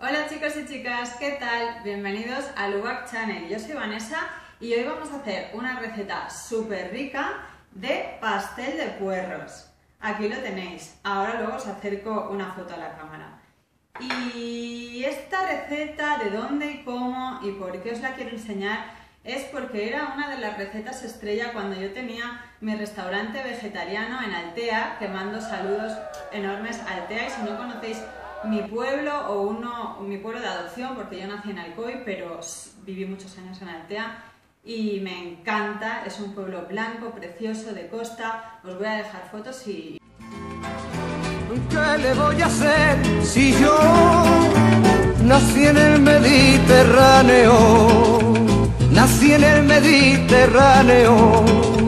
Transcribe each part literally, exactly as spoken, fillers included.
Hola chicos y chicas, ¿qué tal? Bienvenidos a Lubac Channel. Yo soy Vanessa y hoy vamos a hacer una receta súper rica de pastel de puerros. Aquí lo tenéis. Ahora luego os acerco una foto a la cámara. Y esta receta, de dónde y cómo y por qué os la quiero enseñar, es porque era una de las recetas estrella cuando yo tenía mi restaurante vegetariano en Altea, que mando saludos enormes a Altea. Y si no conocéis mi pueblo o uno, mi pueblo de adopción, porque yo nací en Alcoy, pero viví muchos años en Altea y me encanta, es un pueblo blanco, precioso, de costa. Os voy a dejar fotos y... ¿Qué le voy a hacer si yo nací en el Mediterráneo? Nací en el Mediterráneo.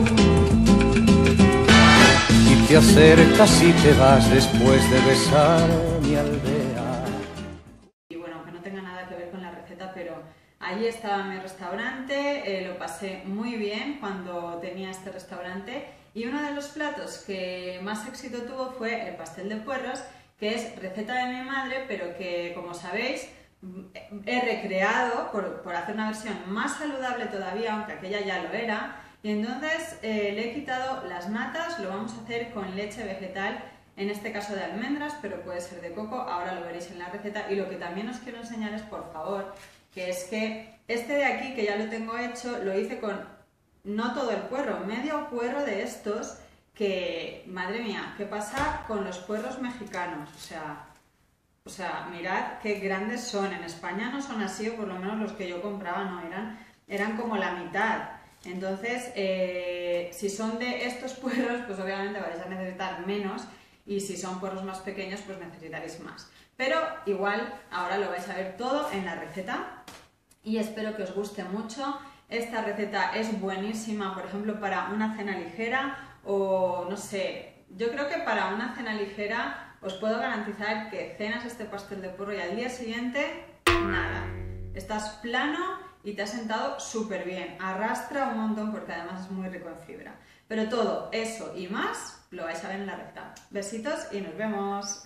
Y te acercas y te vas después de besar mi aldea. Y bueno, aunque no tenga nada que ver con la receta, pero allí estaba mi restaurante, eh, lo pasé muy bien cuando tenía este restaurante. Y uno de los platos que más éxito tuvo fue el pastel de puerros, que es receta de mi madre, pero que, como sabéis, he recreado por, por hacer una versión más saludable todavía, aunque aquella ya lo era. Y entonces eh, le he quitado las natas, lo vamos a hacer con leche vegetal, en este caso de almendras, pero puede ser de coco, ahora lo veréis en la receta. Y lo que también os quiero enseñar es, por favor, que es que este de aquí, que ya lo tengo hecho, lo hice con... no todo el puerro, medio puerro de estos que, madre mía, ¿qué pasa con los puerros mexicanos? O sea, o sea, mirad qué grandes son. En España no son así, o por lo menos los que yo compraba no eran, eran como la mitad. Entonces, eh, si son de estos puerros, pues obviamente vais a necesitar menos, y si son puerros más pequeños, pues necesitaréis más. Pero igual, ahora lo vais a ver todo en la receta y espero que os guste mucho. Esta receta es buenísima, por ejemplo, para una cena ligera o, no sé, yo creo que para una cena ligera os puedo garantizar que cenas este pastel de puerro y al día siguiente, nada. Estás plano y te has sentado súper bien. Arrastra un montón porque además es muy rico en fibra. Pero todo eso y más lo vais a ver en la receta. Besitos y nos vemos.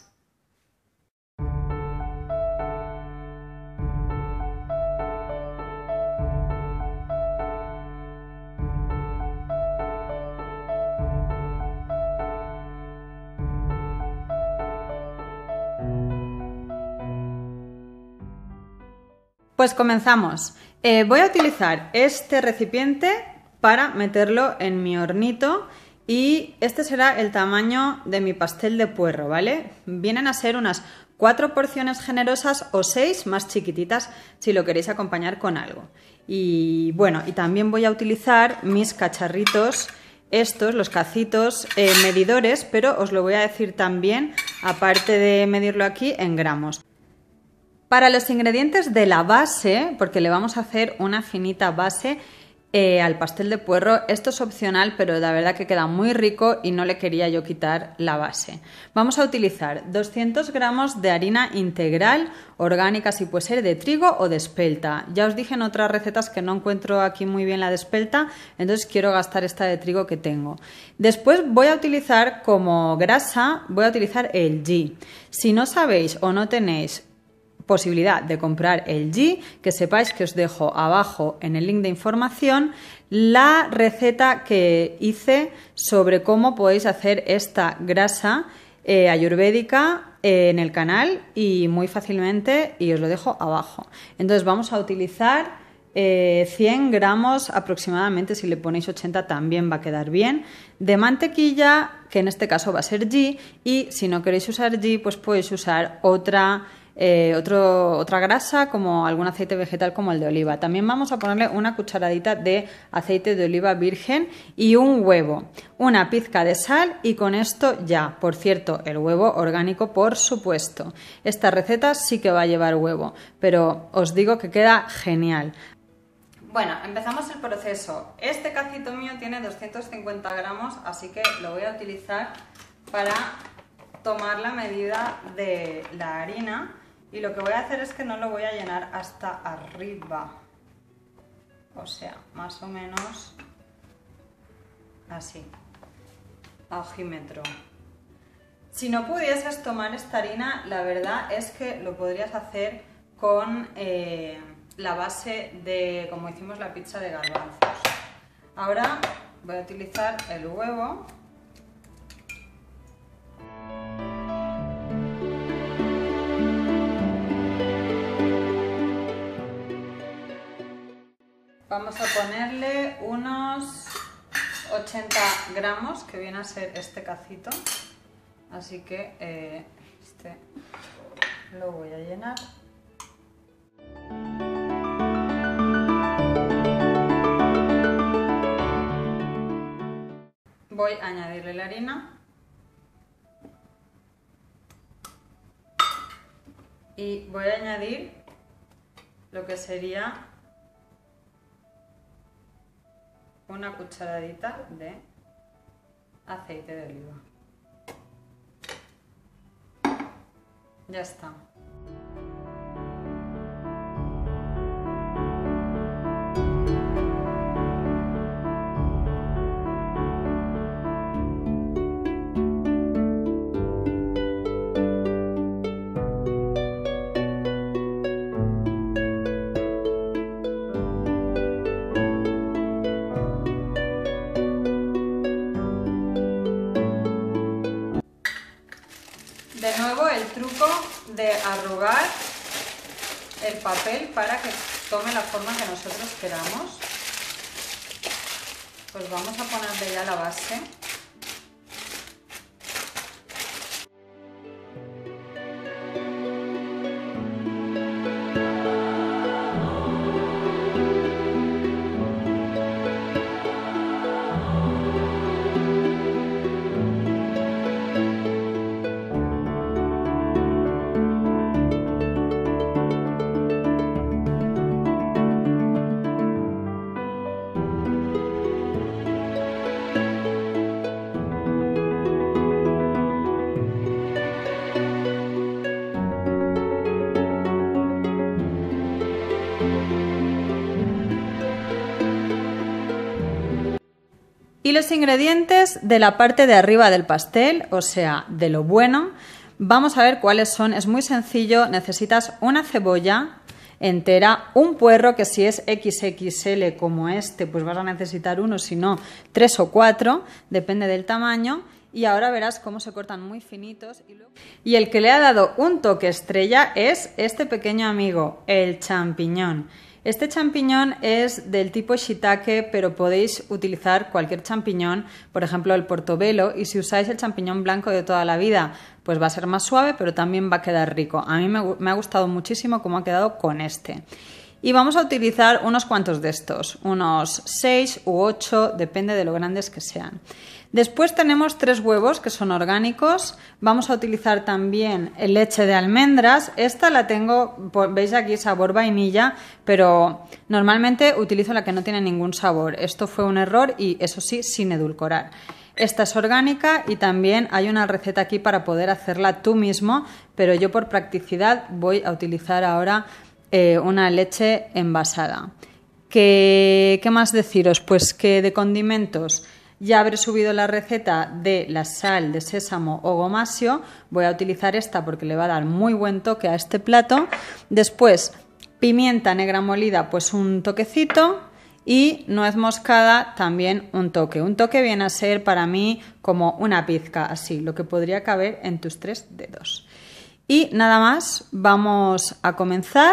Pues comenzamos. Eh, voy a utilizar este recipiente para meterlo en mi hornito y este será el tamaño de mi pastel de puerro, ¿vale? Vienen a ser unas cuatro porciones generosas o seis más chiquititas si lo queréis acompañar con algo. Y bueno, y también voy a utilizar mis cacharritos, estos, los cacitos eh, medidores, pero os lo voy a decir también, aparte de medirlo aquí, en gramos. Para los ingredientes de la base, porque le vamos a hacer una finita base eh, al pastel de puerro, esto es opcional, pero la verdad que queda muy rico y no le quería yo quitar la base. Vamos a utilizar doscientos gramos de harina integral, orgánica, si puede ser de trigo o de espelta. Ya os dije en otras recetas que no encuentro aquí muy bien la de espelta, entonces quiero gastar esta de trigo que tengo. Después voy a utilizar como grasa, voy a utilizar el ghee. Si no sabéis o no tenéis posibilidad de comprar el ghee, que sepáis que os dejo abajo en el link de información la receta que hice sobre cómo podéis hacer esta grasa eh, ayurvédica eh, en el canal y muy fácilmente, y os lo dejo abajo. Entonces vamos a utilizar eh, cien gramos aproximadamente, si le ponéis ochenta también va a quedar bien, de mantequilla, que en este caso va a ser ghee, y si no queréis usar ghee, pues podéis usar otra Eh, otro, otra grasa, como algún aceite vegetal como el de oliva. También vamos a ponerle una cucharadita de aceite de oliva virgen y un huevo, una pizca de sal, y con esto ya. Por cierto, el huevo orgánico, por supuesto. Esta receta sí que va a llevar huevo, pero os digo que queda genial. Bueno, empezamos el proceso. Este cacito mío tiene doscientos cincuenta gramos, así que lo voy a utilizar para tomar la medida de la harina. Y lo que voy a hacer es que no lo voy a llenar hasta arriba, o sea, más o menos así, a ojímetro. Si no pudieses tomar esta harina, la verdad es que lo podrías hacer con eh, la base de, como hicimos la pizza de garbanzos. Ahora voy a utilizar el huevo. Vamos a ponerle unos ochenta gramos, que viene a ser este cacito. Así que eh, este lo voy a llenar. Voy a añadirle la harina. Y voy a añadir lo que sería una cucharadita de aceite de oliva. Ya está. De nuevo el truco de arrugar el papel para que tome la forma que nosotros queramos. Pues vamos a ponerle ya la base. Y los ingredientes de la parte de arriba del pastel, o sea, de lo bueno, vamos a ver cuáles son. Es muy sencillo, necesitas una cebolla entera, un puerro, que si es equis equis ele como este, pues vas a necesitar uno, si no, tres o cuatro, depende del tamaño. Y ahora verás cómo se cortan muy finitos. Y, luego... y el que le ha dado un toque estrella es este pequeño amigo, el champiñón. Este champiñón es del tipo shiitake, pero podéis utilizar cualquier champiñón, por ejemplo el portobello, y si usáis el champiñón blanco de toda la vida, pues va a ser más suave, pero también va a quedar rico. A mí me, me ha gustado muchísimo cómo ha quedado con este. Y vamos a utilizar unos cuantos de estos, unos seis u ocho, depende de lo grandes que sean. Después tenemos tres huevos que son orgánicos. Vamos a utilizar también leche de almendras. Esta la tengo, veis aquí, sabor vainilla, pero normalmente utilizo la que no tiene ningún sabor. Esto fue un error y eso sí, sin edulcorar. Esta es orgánica y también hay una receta aquí para poder hacerla tú mismo, pero yo por practicidad voy a utilizar ahora eh, una leche envasada. ¿Qué, ¿Qué más deciros? Pues que de condimentos... Ya habré subido la receta de la sal de sésamo o gomasio. Voy a utilizar esta porque le va a dar muy buen toque a este plato. Después, pimienta negra molida, pues un toquecito. Y nuez moscada, también un toque. Un toque viene a ser para mí como una pizca, así, lo que podría caber en tus tres dedos. Y nada más, vamos a comenzar.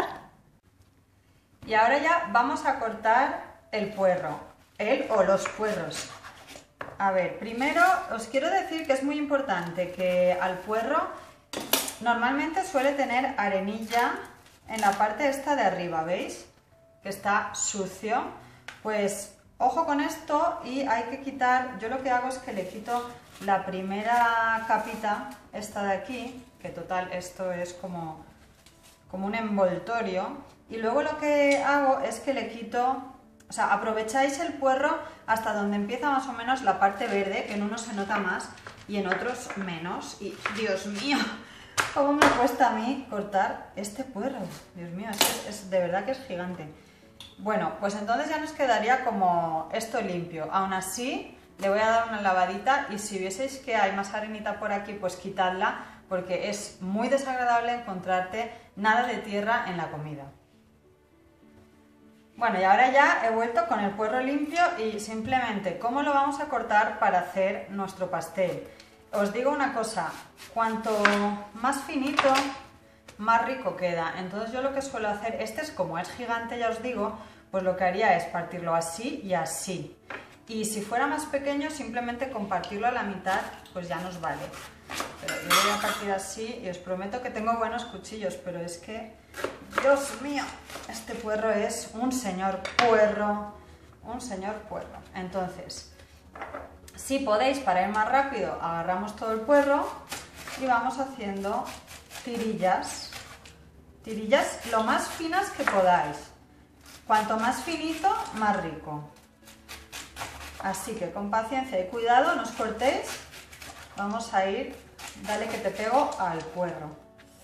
Y ahora ya vamos a cortar el puerro, el o los puerros. A ver, primero os quiero decir que es muy importante que al puerro normalmente suele tener arenilla en la parte esta de arriba, ¿veis? Que está sucio. Pues ojo con esto y hay que quitar, yo lo que hago es que le quito la primera capita, esta de aquí, que total esto es como, como un envoltorio, y luego lo que hago es que le quito... O sea, aprovecháis el puerro hasta donde empieza más o menos la parte verde, que en unos se nota más y en otros menos. Y, Dios mío, cómo me cuesta a mí cortar este puerro. Dios mío, es, que es de verdad que es gigante. Bueno, pues entonces ya nos quedaría como esto limpio. Aún así, le voy a dar una lavadita y si vieseis que hay más arenita por aquí, pues quitadla, porque es muy desagradable encontrarte nada de tierra en la comida. Bueno, y ahora ya he vuelto con el puerro limpio y simplemente cómo lo vamos a cortar para hacer nuestro pastel. Os digo una cosa, cuanto más finito, más rico queda. Entonces yo lo que suelo hacer, este es como es gigante, ya os digo, pues lo que haría es partirlo así y así. Y si fuera más pequeño, simplemente compartirlo a la mitad, pues ya nos vale. Pero yo lo voy a partir así y os prometo que tengo buenos cuchillos, pero es que, Dios mío, este puerro es un señor puerro, un señor puerro. Entonces, si podéis, para ir más rápido, agarramos todo el puerro y vamos haciendo tirillas, tirillas lo más finas que podáis. Cuanto más finito, más rico. Así que con paciencia y cuidado, no os cortéis. Vamos a ir, dale que te pego al puerro.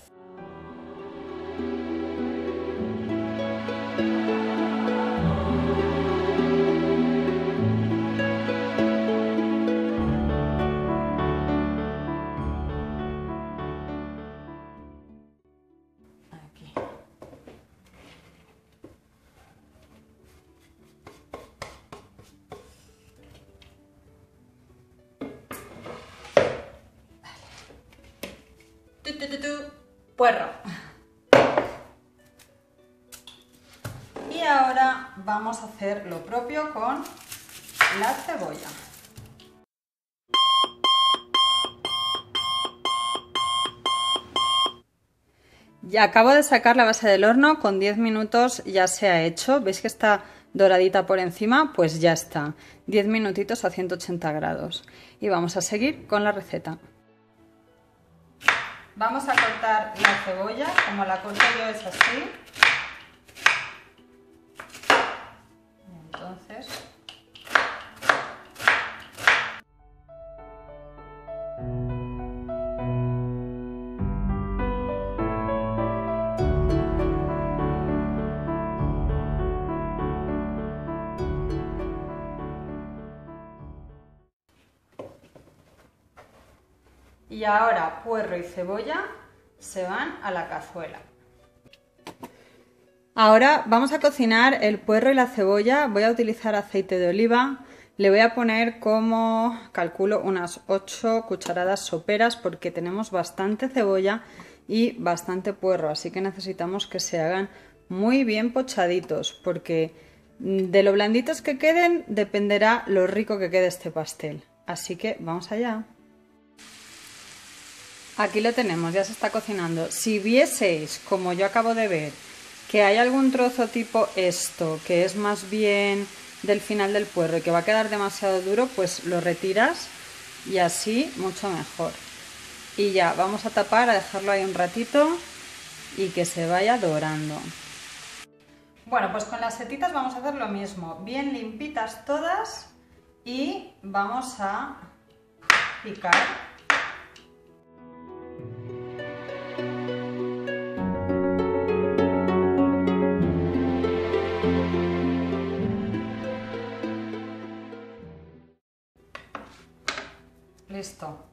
Aquí. Tu, tu, tu, tu. Puerro. Y ahora vamos a hacer lo propio con la cebolla. Ya acabo de sacar la base del horno, con diez minutos ya se ha hecho. ¿Veis que está doradita por encima? Pues ya está. diez minutitos a ciento ochenta grados. Y vamos a seguir con la receta. Vamos a cortar la cebolla, como la corto yo es así. Entonces, y ahora puerro y cebolla se van a la cazuela. Ahora vamos a cocinar el puerro y la cebolla. Voy a utilizar aceite de oliva. Le voy a poner, como calculo, unas ocho cucharadas soperas porque tenemos bastante cebolla y bastante puerro, así que necesitamos que se hagan muy bien pochaditos porque de lo blanditos que queden dependerá lo rico que quede este pastel. Así que vamos allá. Aquí lo tenemos, ya se está cocinando. Si vieseis, como yo acabo de ver, que hay algún trozo tipo esto, que es más bien del final del puerro y que va a quedar demasiado duro, pues lo retiras y así mucho mejor. Y ya, vamos a tapar, a dejarlo ahí un ratito y que se vaya dorando. Bueno, pues con las setitas vamos a hacer lo mismo, bien limpitas todas y vamos a picar. Listo.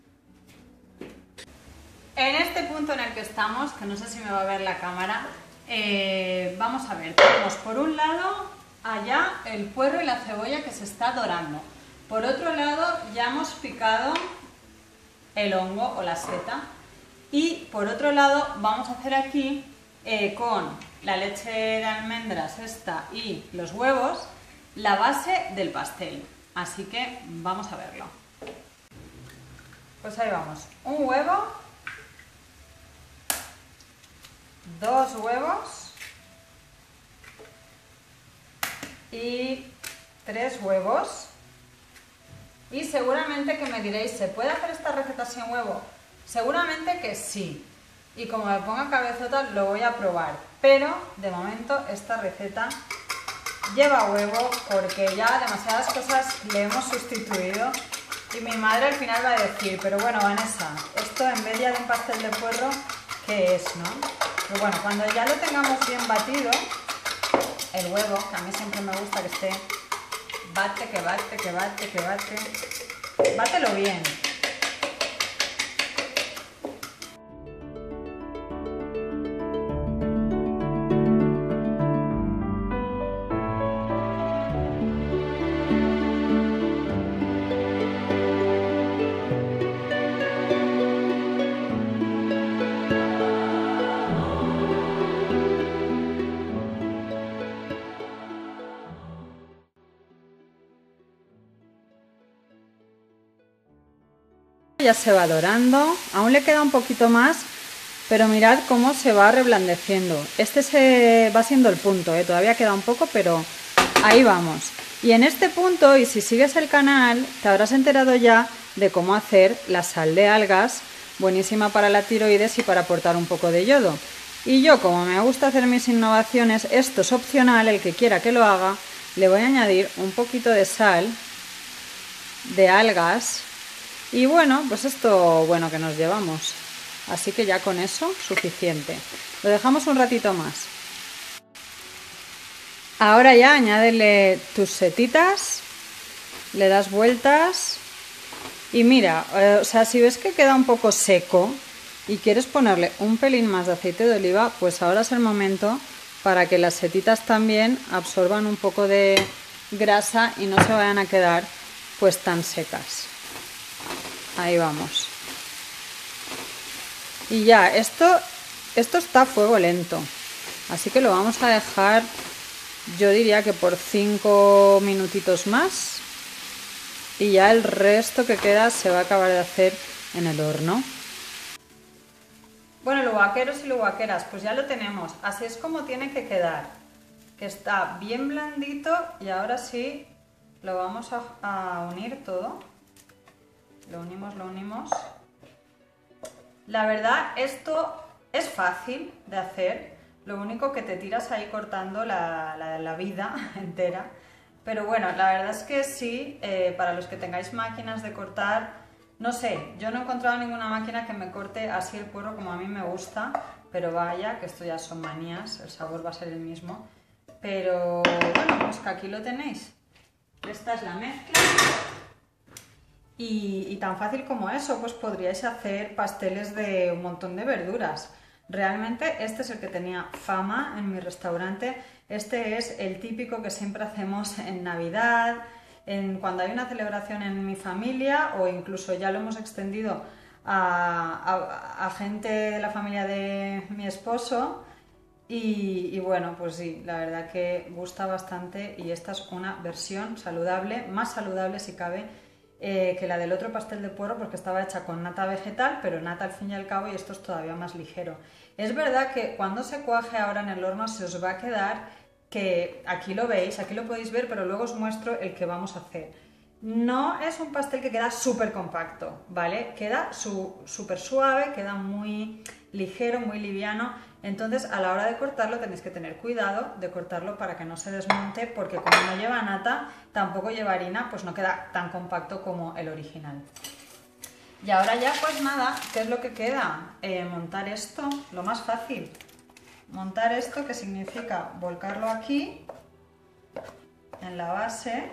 En este punto en el que estamos, que no sé si me va a ver la cámara, eh, vamos a ver, tenemos por un lado allá el puerro y la cebolla que se está dorando. Por otro lado ya hemos picado el hongo o la seta. Y por otro lado vamos a hacer aquí eh, con la leche de almendras esta y los huevos la base del pastel. Así que vamos a verlo. Pues ahí vamos, un huevo, dos huevos y tres huevos. Y seguramente que me diréis, ¿se puede hacer esta receta sin huevo? Seguramente que sí. Y como me ponga cabezota lo voy a probar. Pero de momento esta receta lleva huevo porque ya demasiadas cosas le hemos sustituido. Y mi madre al final va a decir, pero bueno, Vanessa, esto en vez de un pastel de puerro, ¿qué es, no? Pero bueno, cuando ya lo tengamos bien batido, el huevo, que a mí siempre me gusta que esté, bate, que bate, que bate, que bate, bátelo bien. Ya se va dorando, aún le queda un poquito más, pero mirad cómo se va reblandeciendo. Este se va siendo el punto, ¿eh? Todavía queda un poco, pero ahí vamos. Y en este punto, y si sigues el canal, te habrás enterado ya de cómo hacer la sal de algas, buenísima para la tiroides y para aportar un poco de yodo. Y yo, como me gusta hacer mis innovaciones, esto es opcional, el que quiera que lo haga, le voy a añadir un poquito de sal de algas. Y bueno, pues esto bueno que nos llevamos. Así que ya con eso, suficiente. Lo dejamos un ratito más. Ahora ya añádele tus setitas, le das vueltas y mira, eh, o sea, si ves que queda un poco seco y quieres ponerle un pelín más de aceite de oliva, pues ahora es el momento para que las setitas también absorban un poco de grasa y no se vayan a quedar pues tan secas. Ahí vamos. Y ya, esto, esto está a fuego lento, así que lo vamos a dejar, yo diría que por cinco minutitos más, y ya el resto que queda se va a acabar de hacer en el horno. Bueno, los vaqueros y los vaqueras, pues ya lo tenemos, así es como tiene que quedar, que está bien blandito, y ahora sí lo vamos a, a unir todo, lo unimos, lo unimos. La verdad, esto es fácil de hacer, lo único que te tiras ahí cortando la, la, la vida entera, pero bueno, la verdad es que sí, eh, para los que tengáis máquinas de cortar, no sé, yo no he encontrado ninguna máquina que me corte así el puerro como a mí me gusta, pero vaya, que esto ya son manías, el sabor va a ser el mismo, pero bueno, pues que aquí lo tenéis, esta es la mezcla. Y, y tan fácil como eso, pues podríais hacer pasteles de un montón de verduras. Realmente este es el que tenía fama en mi restaurante. Este es el típico que siempre hacemos en Navidad, en, cuando hay una celebración en mi familia, o incluso ya lo hemos extendido a, a, a gente de la familia de mi esposo. Y, y bueno, pues sí, la verdad que gusta bastante, y esta es una versión saludable, más saludable si cabe, Eh, que la del otro pastel de puerro, porque estaba hecha con nata vegetal, pero nata al fin y al cabo, y esto es todavía más ligero. Es verdad que cuando se cuaje ahora en el horno se os va a quedar, que aquí lo veis, aquí lo podéis ver, pero luego os muestro el que vamos a hacer. No es un pastel que queda súper compacto, ¿vale? Queda súper suave, queda muy ligero, muy liviano. Entonces a la hora de cortarlo tenéis que tener cuidado de cortarlo para que no se desmonte, porque como no lleva nata, tampoco lleva harina, pues no queda tan compacto como el original. Y ahora ya pues nada, ¿qué es lo que queda? Eh, montar esto, lo más fácil. Montar esto, que significa volcarlo aquí, en la base,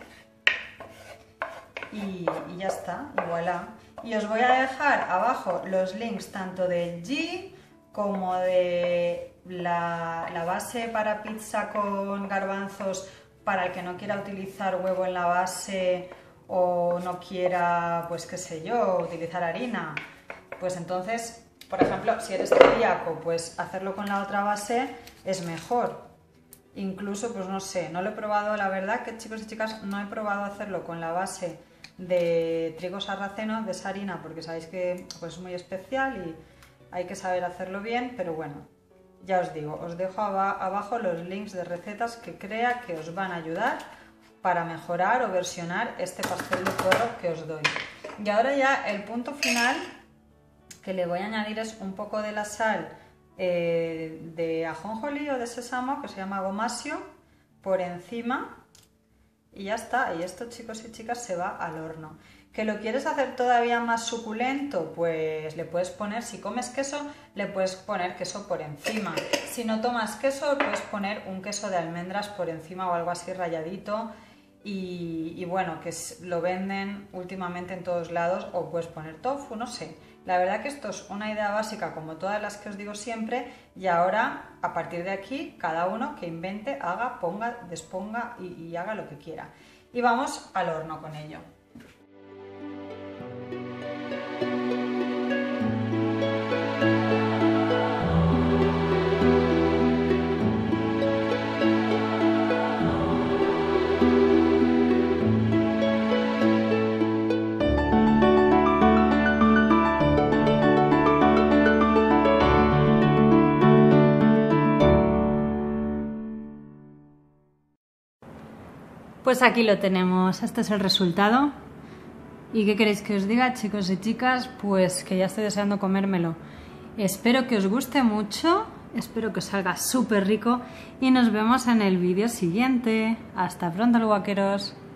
y, y ya está, y voilà. Y os voy a dejar abajo los links tanto del ghee como de la, la base para pizza con garbanzos, para el que no quiera utilizar huevo en la base o no quiera, pues qué sé yo, utilizar harina. Pues entonces, por ejemplo, si eres celíaco, pues hacerlo con la otra base es mejor. Incluso, pues no sé, no lo he probado, la verdad que chicos y chicas, no he probado hacerlo con la base de trigo sarraceno, de esa harina, porque sabéis que pues, es muy especial y hay que saber hacerlo bien, pero bueno, ya os digo, os dejo abajo los links de recetas que crea que os van a ayudar para mejorar o versionar este pastel de puerro que os doy. Y ahora ya el punto final que le voy a añadir es un poco de la sal eh, de ajonjolí o de sésamo, que se llama gomasio, por encima, y ya está. Y esto, chicos y chicas, se va al horno. ¿Que lo quieres hacer todavía más suculento? Pues le puedes poner, si comes queso, le puedes poner queso por encima. Si no tomas queso, puedes poner un queso de almendras por encima o algo así ralladito. Y, y bueno, que lo venden últimamente en todos lados, o puedes poner tofu, no sé. La verdad que esto es una idea básica como todas las que os digo siempre, y ahora a partir de aquí cada uno que invente, haga, ponga, desponga y, y haga lo que quiera. Y vamos al horno con ello. Pues aquí lo tenemos, este es el resultado. ¿Y qué queréis que os diga, chicos y chicas? Pues que ya estoy deseando comérmelo. Espero que os guste mucho, espero que os salga súper rico y nos vemos en el vídeo siguiente. Hasta pronto, lugaqueros.